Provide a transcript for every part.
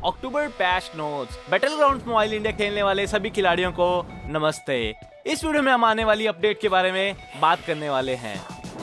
अक्टूबर patch notes. Battlegrounds Mobile India खेलने वाले सभी खिलाड़ियों को नमस्ते। इस वीडियो में हम आने वाली अपडेट के बारे में बात करने वाले हैं।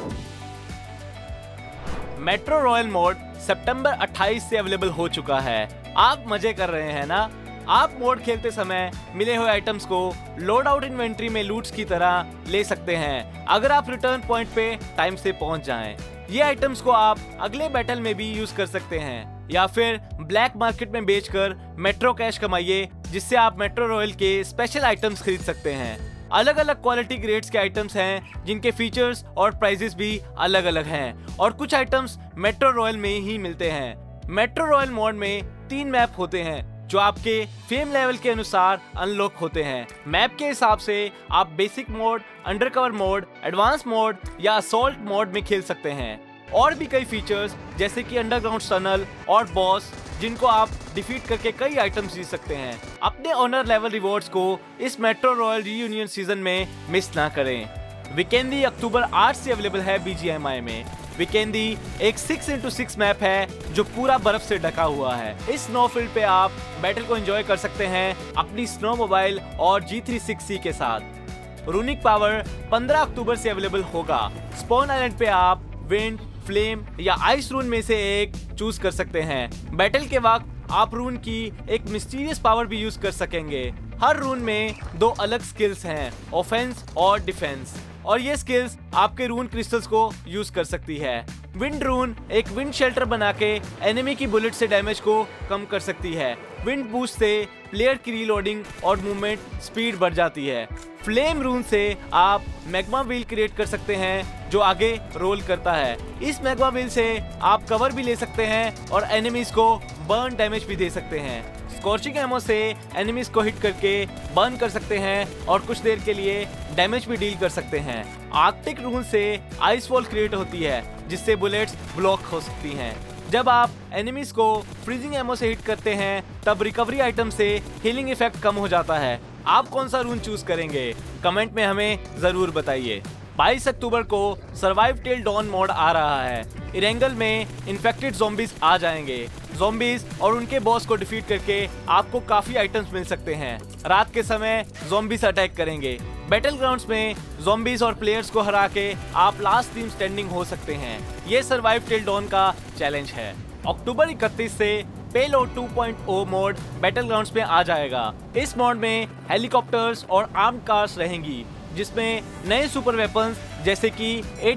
मेट्रो रॉयल मोड सितंबर 28 से अवेलेबल हो चुका है। आप मजे कर रहे हैं ना? आप मोड खेलते समय मिले हुए आइटम्स को लोड आउट इन्वेंट्री में लूट्स की तरह ले सकते हैं अगर आप रिटर्न पॉइंट पे टाइम से पहुंच जाएं। ये आइटम्स को आप अगले बैटल में भी यूज कर सकते हैं या फिर ब्लैक मार्केट में बेचकर मेट्रो कैश कमाइए, जिससे आप मेट्रो रॉयल के स्पेशल आइटम्स खरीद सकते हैं। अलग अलग क्वालिटी ग्रेड्स के आइटम्स हैं जिनके फीचर्स और प्राइसेस भी अलग अलग हैं और कुछ आइटम्स मेट्रो रॉयल में ही मिलते हैं। मेट्रो रॉयल मोड में 3 मैप होते हैं जो आपके फेम लेवल के अनुसार अनलॉक होते हैं। मैप के हिसाब से आप basic mode, undercover mode, advance mode या असॉल्ट मोड में खेल सकते हैं। और भी कई फीचर्स जैसे कि अंडरग्राउंड टनल और बॉस, जिनको आप डिफीट करके कई आइटम्स जीत सकते हैं। अपने ऑनर लेवल रिवॉर्ड्स को इस मेट्रो रॉयल रीयूनियन सीजन में मिस ना करें। वीकेंडी अक्टूबर 8 से अवेलेबल है BGMI में। वीकेंडी एक 6x6 मैप है जो पूरा बर्फ से ढका हुआ है। इस स्नो फील्ड पे आप बैटल को एंजॉय कर सकते हैं अपनी स्नो मोबाइल और G36C के साथ। रूनिक पावर 15 अक्टूबर से अवेलेबल होगा। स्पॉन आइलैंड पे आप विंड, फ्लेम या आइस रून में से एक चूज कर सकते हैं। बैटल के वक्त आप रून की एक मिस्टीरियस पावर भी यूज कर सकेंगे। हर रून में 2 अलग स्किल्स हैं, ऑफेंस और डिफेंस, और ये स्किल्स आपके रून क्रिस्टल्स को यूज कर सकती है। विंड रून एक विंड शेल्टर बना के एनिमी की बुलेट से डैमेज को कम कर सकती है। विंड बूस्ट से प्लेयर की रीलोडिंग और मूवमेंट स्पीड बढ़ जाती है। फ्लेम रून से आप मैग्मा व्हील क्रिएट कर सकते हैं जो आगे रोल करता है। इस मैग्मा व्हील से आप कवर भी ले सकते हैं और एनिमीज को बर्न डैमेज भी दे सकते हैं। स्कॉर्चिंग एमो से एनिमीज को हिट करके बर्न कर सकते हैं और कुछ देर के लिए डैमेज भी डील कर सकते हैं। आर्कटिक रून से आइस वॉल क्रिएट होती है जिससे बुलेट्स ब्लॉक हो सकती हैं। जब आप एनिमीज को फ्रीजिंग एमो से हिट करते हैं तब रिकवरी आइटम से हीलिंग इफेक्ट कम हो जाता है। आप कौन सा रून चूज करेंगे? कमेंट में हमें जरूर बताइए। 22 अक्टूबर को सर्वाइव टिल डॉन मोड आ रहा है। इरेंगल में इन्फेक्टेड ज़ॉम्बीज आ जाएंगे। ज़ॉम्बीज और उनके बॉस को डिफीट करके आपको काफी आइटम्स मिल सकते हैं। रात के समय ज़ॉम्बीज अटैक करेंगे। बैटल ग्राउंड्स में ज़ॉम्बीज और प्लेयर्स को हरा के आप लास्ट टीम स्टैंडिंग हो सकते हैं। ये सर्वाइव टिल डॉन का चैलेंज है। अक्टूबर 31 से पेलोड 2.0 मोड बैटल ग्राउंड्स में आ जाएगा। इस मोड में हेलीकॉप्टर्स और आर्म्ड कार्स रहेंगी जिसमें नए सुपर वेपन्स जैसे कि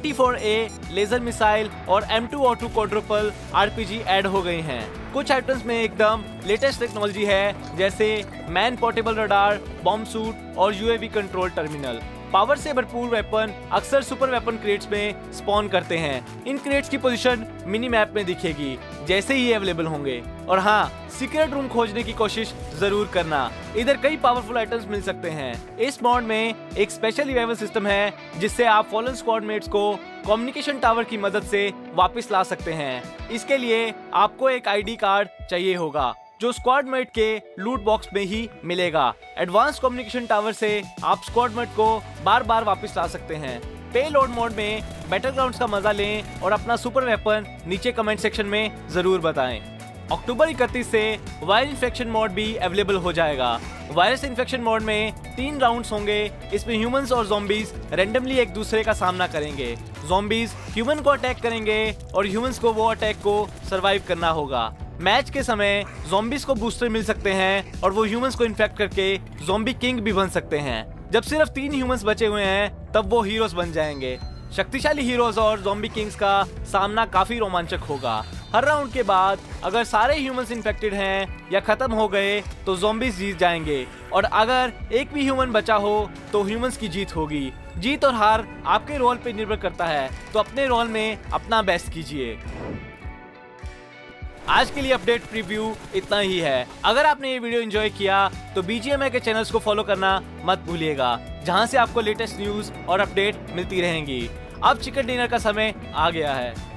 84A लेजर मिसाइल और M2O2 क्वाड्रुपल RPG ऐड हो गई हैं। कुछ आइटम्स में एकदम लेटेस्ट टेक्नोलॉजी है जैसे man portable radar, bomb suit और UAV कंट्रोल टर्मिनल। पावर से भरपूर वेपन अक्सर सुपर वेपन क्रेट्स में स्पॉन करते हैं। इन क्रेट्स की पोजीशन मिनी मैप में दिखेगी जैसे ही अवेलेबल होंगे। और हाँ, सीक्रेट रूम खोजने की कोशिश जरूर करना, इधर कई पावरफुल आइटम्स मिल सकते हैं। इस मॉड में एक स्पेशल रिवाइवल सिस्टम है जिससे आप फॉलन स्क्वाड मेट्स को कम्युनिकेशन टावर की मदद से वापस ला सकते हैं। इसके लिए आपको एक ID कार्ड चाहिए होगा जो स्क्वाड मेट के लूट बॉक्स में ही मिलेगा। एडवांस कम्युनिकेशन टावर से आप स्क्वाड मेट को बार बार वापस ला सकते हैं। पेलोड मोड में बैटलग्राउंड्स का मजा लें और अपना सुपर वेपन नीचे कमेंट सेक्शन में जरूर बताएं। अक्टूबर 31 से वायरस इन्फेक्शन मोड भी अवेलेबल हो जाएगा। वायरस इन्फेक्शन मोड में 3 राउंड्स होंगे। इसमें ह्यूमंस और ज़ॉम्बीज रैंडमली एक दूसरे का सामना करेंगे। ज़ॉम्बीज ह्यूमन को अटैक करेंगे और ह्यूमंस को वो अटैक को सरवाइव करना होगा। मैच के समय ज़ॉम्बीज को बूस्टर मिल सकते हैं और वो ह्यूमंस को इन्फेक्ट करके ज़ॉम्बी किंग भी बन सकते हैं। जब सिर्फ 3 ह्यूमंस बचे हुए हैं तब वो हीरोज बन जाएंगे। शक्तिशाली हीरोज और ज़ॉम्बी किंग्स का सामना काफी रोमांचक होगा। हर राउंड के बाद अगर सारे ह्यूमंस इन्फेक्टेड हैं या खत्म हो गए तो ज़ॉम्बीज जीत जाएंगे, और अगर एक भी ह्यूमन बचा हो तो ह्यूमंस की जीत होगी। जीत और हार आपके रोल पे निर्भर करता है, तो अपने रोल में अपना बेस्ट कीजिए। आज के लिए अपडेट प्रीव्यू इतना ही है। अगर आपने ये वीडियो एंजॉय किया तो BGMI के चैनल्स को फॉलो करना मत भूलिएगा, जहां से आपको लेटेस्ट न्यूज और अपडेट मिलती रहेंगी। अब चिकन डिनर का समय आ गया है।